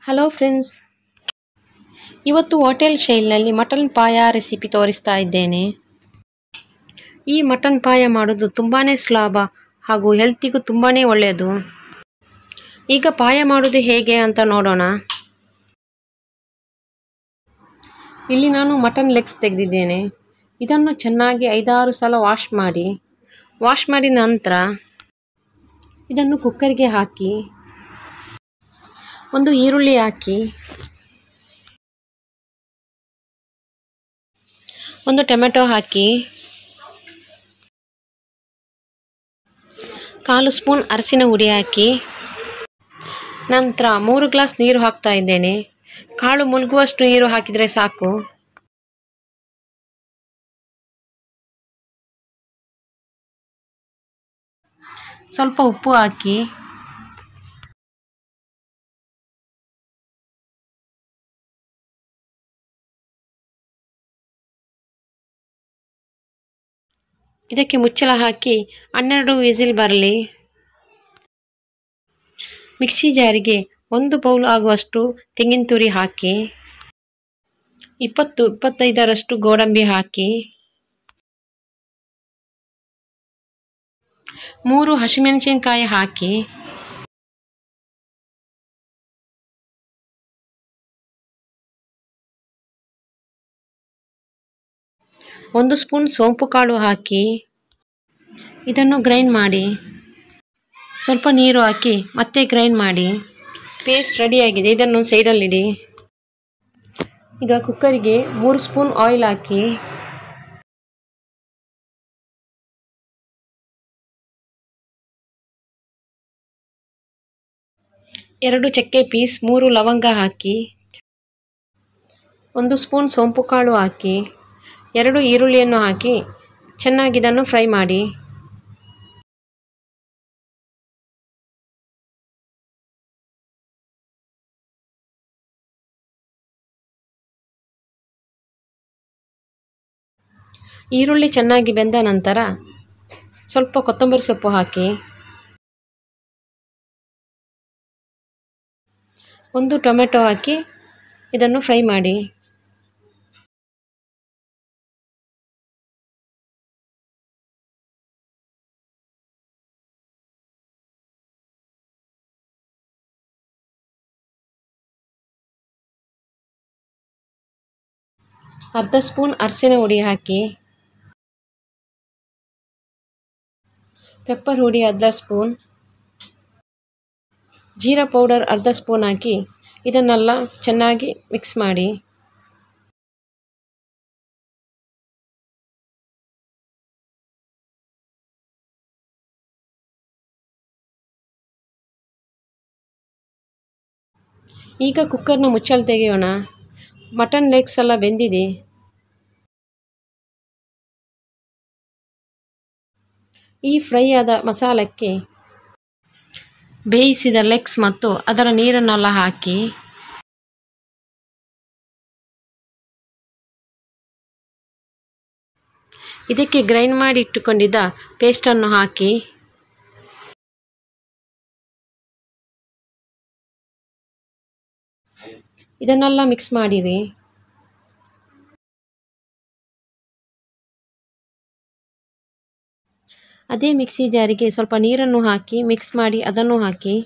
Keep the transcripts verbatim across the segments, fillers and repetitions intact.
Hello friends, ಇವತ್ತು hotel ಶೈಲಿನಲ್ಲಿ mutton paya recipe ತೋರಿಸ್ತಾ ಇದ್ದೇನೆ. ಈ ಮಟನ್ ಪಾಯ ಮಾಡೋದು ತುಂಬಾ ಸುಲಭ ಹಾಗೂ ಹೆಲ್ತಿಗೂ ತುಂಬಾ ಒಳ್ಳೆಯದು. ಈಗ ಪಾಯ ಮಾಡೋದು ಹೇಗೆ ಅಂತ ನೋಡೋಣ. ಇಲ್ಲಿ ನಾನು ಮಟನ್ ಲೆಗ್ಸ್ ತೆಗೆದಿದ್ದೇನೆ. ಇದನ್ನು ಚೆನ್ನಾಗಿ ಐದಾರು ಸಲ ವಾಶ್ ಮಾಡಿ ವಾಶ್ ಮಾಡಿದ ನಂತರ ಇದನ್ನು ಕುಕ್ಕರ್ಗೆ ಹಾಕಿ ಒಂದು ಈರುಳ್ಳಿ ಹಾಕಿ ಒಂದು ಟೊಮೆಟೊ ಹಾಕಿ ಕಾಲು ಸ್ಪೂನ್ ಅರಸಿನ ಹುಡಿ ಹಾಕಿ ನಂತರ ಮೂರು ಗ್ಲಾಸ್ ನೀರು ಹಾಕ್ತಾ ಇದ್ದೇನೆ. ಕಾಳು ಮುಳುಗುವಷ್ಟು ನೀರು ಹಾಕಿದರೆ ಸಾಕು. ಸ್ವಲ್ಪ ಉಪ್ಪು ಹಾಕಿ ಇದಕ್ಕೆ ಮುಚ್ಚಳ ಹಾಕಿ ಹನ್ನೆರಡು ವಿಸಿಲ್ ಬರಲಿ. ಮಿಕ್ಸಿ ಜಾರಿಗೆ ಒಂದು ಬೌಲ್ ಆಗುವಷ್ಟು ತೆಂಗಿನ ತುರಿ ಹಾಕಿ ಇಪ್ಪತ್ತು ಇಪ್ಪತ್ತೈದರಷ್ಟು ಗೋಡಂಬಿ ಹಾಕಿ ಮೂರು ಹಸಿಮೆಣಸಿನಕಾಯಿ ಹಾಕಿ ಒಂದು ಸ್ಪೂನ್ ಸೋಂಪು ಕಾಳು ಹಾಕಿ ಇದನ್ನು ಗ್ರೈಂಡ್ ಮಾಡಿ ಸ್ವಲ್ಪ ನೀರು ಹಾಕಿ ಮತ್ತೆ ಗ್ರೈಂಡ್ ಮಾಡಿ ಪೇಸ್ಟ್ ರೆಡಿಯಾಗಿದೆ. ಇದನ್ನು ಸೈಡಲ್ಲಿಡಿ. ಈಗ ಕುಕ್ಕರಿಗೆ ಮೂರು ಸ್ಪೂನ್ ಆಯಿಲ್ ಹಾಕಿ ಎರಡು ಚಕ್ಕೆ ಪೀಸ್, ಮೂರು ಲವಂಗ ಹಾಕಿ ಒಂದು ಸ್ಪೂನ್ ಸೋಂಪು ಕಾಳು ಹಾಕಿ ಎರಡು ಈರುಳ್ಳಿಯನ್ನು ಹಾಕಿ ಚೆನ್ನಾಗಿ ಇದನ್ನು ಫ್ರೈ ಮಾಡಿ. ಈರುಳ್ಳಿ ಚೆನ್ನಾಗಿ ಬೆಂದ ನಂತರ ಸ್ವಲ್ಪ ಕೊತ್ತಂಬರಿ ಸೊಪ್ಪು ಹಾಕಿ ಒಂದು ಟೊಮೆಟೊ ಹಾಕಿ ಇದನ್ನು ಫ್ರೈ ಮಾಡಿ. ಅರ್ಧ ಸ್ಪೂನ್ ಅರಸಿನ ಹುಡಿ ಹಾಕಿ ಪೆಪ್ಪರ್ ಹುಡಿ ಅರ್ಧ ಸ್ಪೂನ್, ಜೀರಾ ಪೌಡರ್ ಅರ್ಧ ಸ್ಪೂನ್ ಹಾಕಿ ಇದನ್ನೆಲ್ಲ ಚೆನ್ನಾಗಿ ಮಿಕ್ಸ್ ಮಾಡಿ. ಈಗ ಕುಕ್ಕರ್ನ ಮುಚ್ಚಳ ತೆಗೆಯೋಣ. ಮಟನ್ ಲೆಗ್ಸ್ ಎಲ್ಲ ಬೆಂದಿದೆ. ಈ ಫ್ರೈ ಆದ ಮಸಾಲಕ್ಕೆ ಬೇಯಿಸಿದ ಲೆಗ್ಸ್ ಮತ್ತು ಅದರ ನೀರನ್ನೆಲ್ಲ ಹಾಕಿ ಇದಕ್ಕೆ ಗ್ರೈಂಡ್ ಮಾಡಿ ಇಟ್ಟುಕೊಂಡಿದ್ದ ಪೇಸ್ಟನ್ನು ಹಾಕಿ ಇದನ್ನೆಲ್ಲ ಮಿಕ್ಸ್ ಮಾಡಿರಿ. ಅದೇ ಮಿಕ್ಸಿ ಜಾರಿಗೆ ಸ್ವಲ್ಪ ನೀರನ್ನು ಹಾಕಿ ಮಿಕ್ಸ್ ಮಾಡಿ ಅದನ್ನು ಹಾಕಿ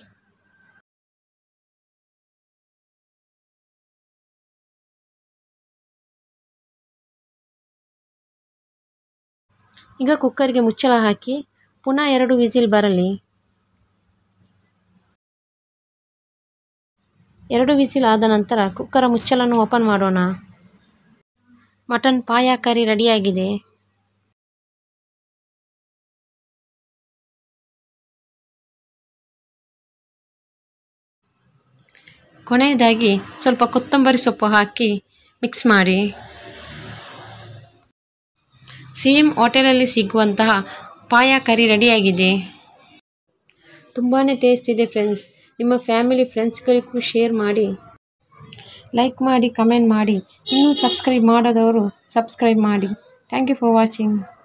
ಈಗ ಕುಕ್ಕರ್ಗೆ ಮುಚ್ಚಳ ಹಾಕಿ ಪುನಃ ಎರಡು ವಿಸಿಲ್ ಬರಲಿ. ಎರಡು ವಿಸಿಲ್ ಆದ ನಂತರ ಕುಕ್ಕರ ಮುಚ್ಚಳನ್ನು ಓಪನ್ ಮಾಡೋಣ. ಮಟನ್ ಪಾಯ ಕರಿ ರೆಡಿಯಾಗಿದೆ. ಕೊನೆಯದಾಗಿ ಸ್ವಲ್ಪ ಕೊತ್ತಂಬರಿ ಸೊಪ್ಪು ಹಾಕಿ ಮಿಕ್ಸ್ ಮಾಡಿ. ಸೇಮ್ ಹೋಟೆಲಲ್ಲಿ ಸಿಗುವಂತಹ ಪಾಯ ಕರಿ ರೆಡಿಯಾಗಿದೆ. ತುಂಬಾ ಟೇಸ್ಟ್ ಇದೆ ಫ್ರೆಂಡ್ಸ್. ನಿಮ್ಮ ಫ್ಯಾಮಿಲಿ ಫ್ರೆಂಡ್ಸ್ಗಳಿಗೂ ಶೇರ್ ಮಾಡಿ, ಲೈಕ್ ಮಾಡಿ, ಕಮೆಂಟ್ ಮಾಡಿ. ಇನ್ನೂ ಸಬ್ಸ್ಕ್ರೈಬ್ ಮಾಡದವರು ಸಬ್ಸ್ಕ್ರೈಬ್ ಮಾಡಿ. Thank you for watching.